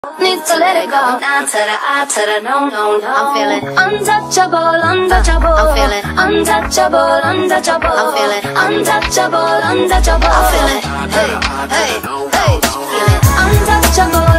Need to let it go. Nah to the I to the no, no, no. I'm feeling untouchable, untouchable. I'm feeling untouchable, untouchable. I'm feeling untouchable, untouchable. I'm feeling hey, hey, hey. Feeling untouchable.